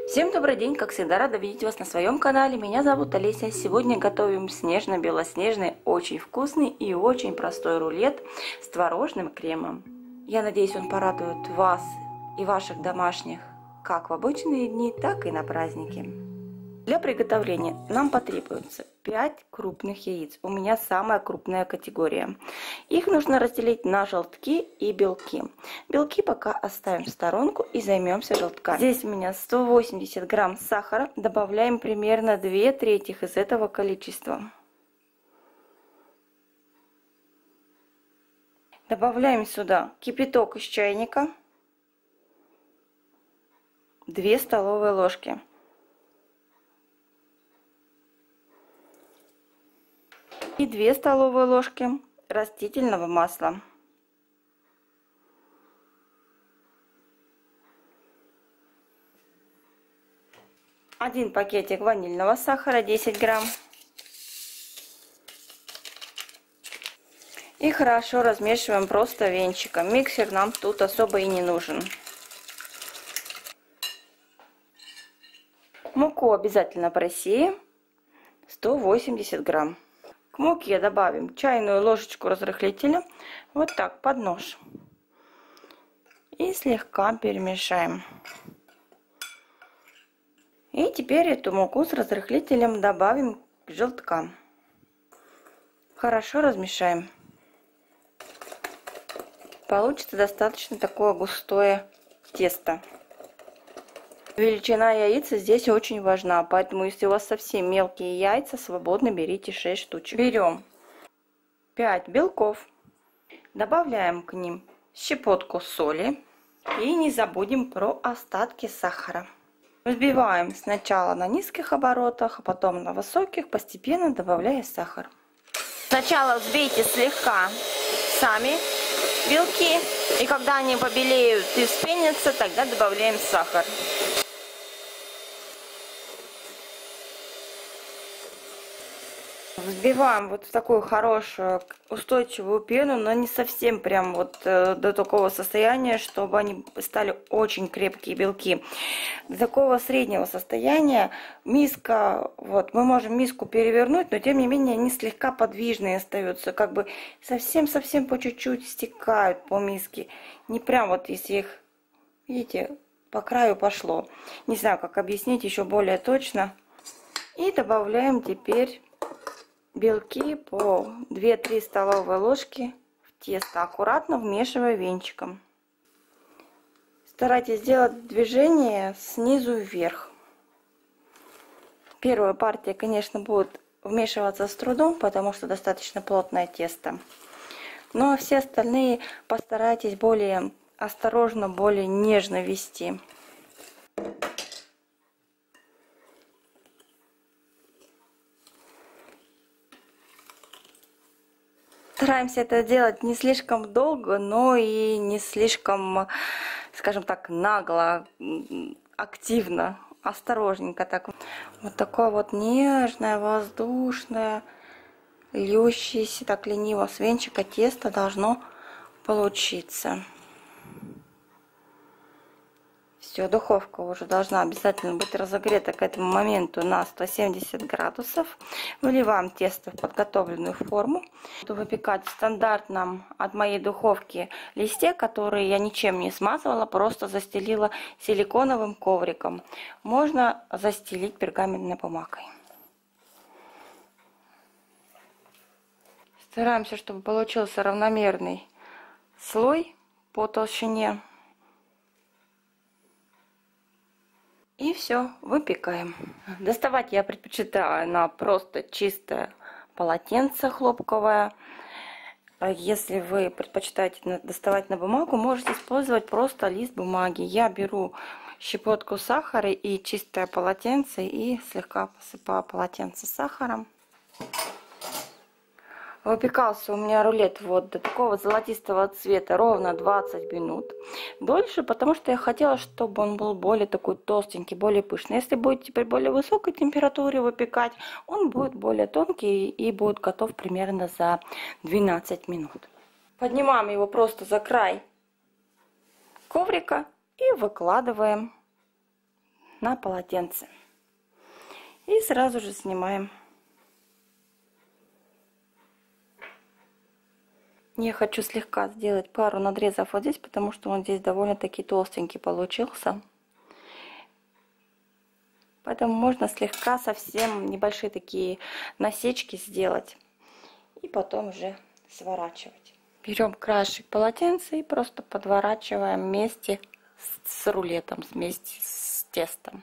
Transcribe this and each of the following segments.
Всем добрый день, как всегда рада видеть вас на своем канале. Меня зовут Олеся. Сегодня готовим снежно-белоснежный, очень вкусный и очень простой рулет с творожным кремом. Я надеюсь, он порадует вас и ваших домашних как в обычные дни, так и на праздники. Для приготовления нам потребуется 5 крупных яиц. У меня самая крупная категория. Их нужно разделить на желтки и белки. Белки пока оставим в сторонку и займемся желтками. Здесь у меня 180 грамм сахара. Добавляем примерно 2/3 из этого количества. Добавляем сюда кипяток из чайника. 2 столовые ложки. И 2 столовые ложки растительного масла. Один пакетик ванильного сахара, 10 грамм. И хорошо размешиваем просто венчиком. Миксер нам тут особо и не нужен. Муку обязательно просеем, 180 грамм. К муке добавим чайную ложечку разрыхлителя, вот так, под нож. И слегка перемешаем. И теперь эту муку с разрыхлителем добавим к желткам. Хорошо размешаем. Получится достаточно такое густое тесто. Величина яиц здесь очень важна, поэтому если у вас совсем мелкие яйца, свободно берите 6 штучек. Берем 5 белков, добавляем к ним щепотку соли и не забудем про остатки сахара. Взбиваем сначала на низких оборотах, а потом на высоких, постепенно добавляя сахар. Сначала взбейте слегка сами белки, и когда они побелеют и вспенятся, тогда добавляем сахар. Взбиваем вот в такую хорошую устойчивую пену, но не совсем прям вот до такого состояния, чтобы они стали очень крепкие белки. До такого среднего состояния миска, вот мы можем миску перевернуть, но тем не менее они слегка подвижные остаются, как бы совсем по чуть-чуть стекают по миске. Не прям вот если их, видите, по краю пошло. Не знаю, как объяснить еще более точно. И добавляем теперь белки по 2-3 столовые ложки в тесто, аккуратно вмешивая венчиком. Старайтесь сделать движение снизу вверх. Первая партия, конечно, будет вмешиваться с трудом, потому что достаточно плотное тесто. Но все остальные постарайтесь более осторожно, более нежно вести. Стараемся это делать не слишком долго, но и не слишком, скажем так, нагло, активно, осторожненько так. Вот такое вот нежное, воздушное, льющееся так лениво с венчика тесто должно получиться. Все, духовка уже должна обязательно быть разогрета к этому моменту на 170 градусов. Выливаем тесто в подготовленную форму. Буду выпекать в стандартном от моей духовки листе, который я ничем не смазывала, просто застелила силиконовым ковриком. Можно застелить пергаментной бумагой. Стараемся, чтобы получился равномерный слой по толщине. И все, выпекаем. Доставать я предпочитаю на просто чистое полотенце хлопковое. Если вы предпочитаете доставать на бумагу, можете использовать просто лист бумаги. Я беру щепотку сахара и чистое полотенце и слегка посыпаю полотенце сахаром. Выпекался у меня рулет вот до такого золотистого цвета ровно 20 минут. Дольше, потому что я хотела, чтобы он был более такой толстенький, более пышный. Если будете при более высокой температуре выпекать, он будет более тонкий и будет готов примерно за 12 минут. Поднимаем его просто за край коврика и выкладываем на полотенце. И сразу же снимаем. Я хочу слегка сделать пару надрезов вот здесь, потому что он здесь довольно-таки толстенький получился. Поэтому можно слегка совсем небольшие такие насечки сделать. И потом уже сворачивать. Берем краешек полотенца и просто подворачиваем вместе с рулетом, вместе с тестом.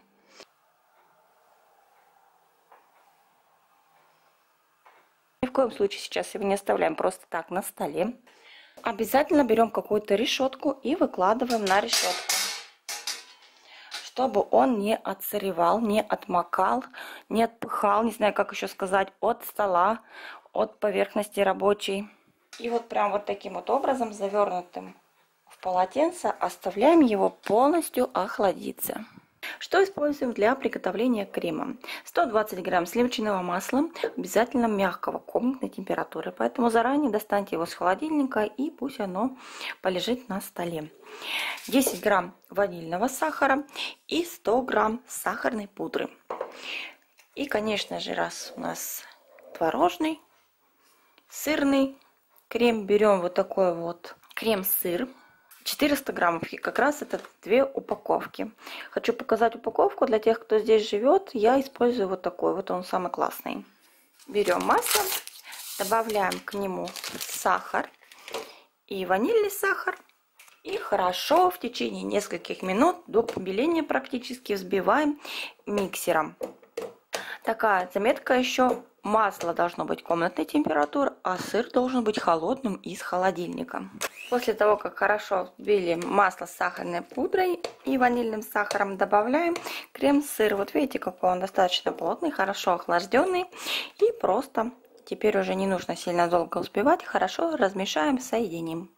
Ни в коем случае сейчас его не оставляем просто так на столе. Обязательно берем какую-то решетку и выкладываем на решетку, чтобы он не отсыревал, не отмокал, не отпыхал, не знаю, как еще сказать, от стола, от поверхности рабочей. И вот прям вот таким вот образом, завернутым в полотенце, оставляем его полностью охладиться. Что используем для приготовления крема? 120 грамм сливочного масла, обязательно мягкого, комнатной температуры. Поэтому заранее достаньте его с холодильника и пусть оно полежит на столе. 10 грамм ванильного сахара и 100 грамм сахарной пудры. И, конечно же, раз у нас творожный, сырный крем, берем вот такой вот крем-сыр. 400 граммов, и как раз это 2 упаковки. Хочу показать упаковку для тех, кто здесь живет. Я использую вот такой, вот он самый классный. Берем масло, добавляем к нему сахар и ванильный сахар. И хорошо в течение нескольких минут до побеления практически взбиваем миксером. Такая заметка еще. Масло должно быть комнатной температуры, а сыр должен быть холодным из холодильника. После того, как хорошо взбили масло с сахарной пудрой и ванильным сахаром, добавляем крем-сыр. Вот видите, какой он достаточно плотный, хорошо охлажденный. И просто теперь уже не нужно сильно долго взбивать, хорошо размешаем, соединим.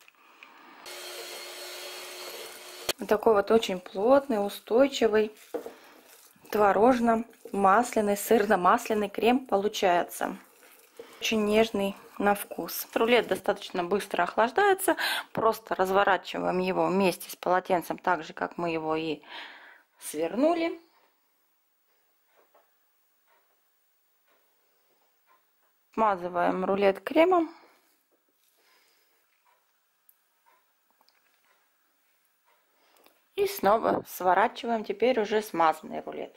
Вот такой вот очень плотный, устойчивый, творожно-масляный, сырно-масляный крем получается. Очень нежный на вкус. Рулет достаточно быстро охлаждается. Просто разворачиваем его вместе с полотенцем, так же, как мы его и свернули. Смазываем рулет кремом. И снова сворачиваем теперь уже смазанный рулет.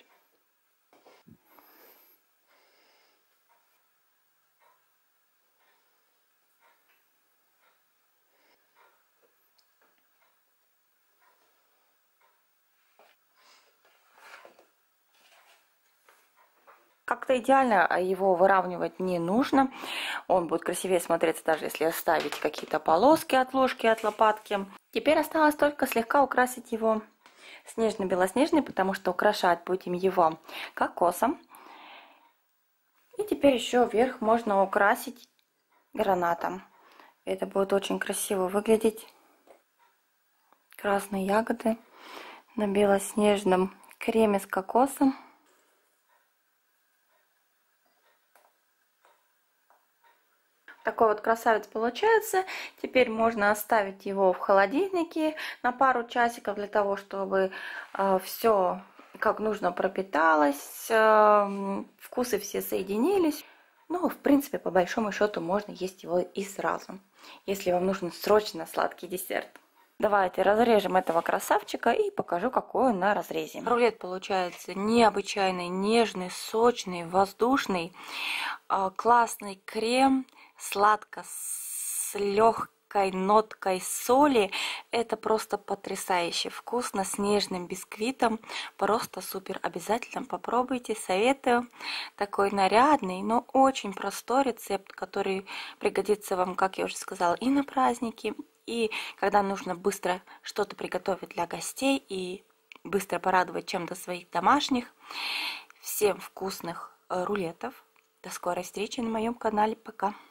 Как-то идеально его выравнивать не нужно. Он будет красивее смотреться, даже если оставить какие-то полоски от ложки, от лопатки. Теперь осталось только слегка украсить его снежно-белоснежный, потому что украшать будем его кокосом. И теперь еще вверх можно украсить гранатом. Это будет очень красиво выглядеть. Красные ягоды на белоснежном креме с кокосом. Такой вот красавец получается. Теперь можно оставить его в холодильнике на пару часиков для того, чтобы все как нужно пропиталось, вкусы все соединились. Ну, в принципе, по большому счету можно есть его и сразу, если вам нужен срочно сладкий десерт. Давайте разрежем этого красавчика и покажу, какой он на разрезе. Рулет получается необычайный, нежный, сочный, воздушный, классный крем, сладко с легкой ноткой соли. Это просто потрясающе вкусно, с нежным бисквитом. Просто супер. Обязательно попробуйте, советую. Такой нарядный, но очень простой рецепт, который пригодится вам, как я уже сказала, и на праздники, и когда нужно быстро что-то приготовить для гостей и быстро порадовать чем-то своих домашних. Всем вкусных рулетов. До скорой встречи на моем канале. Пока.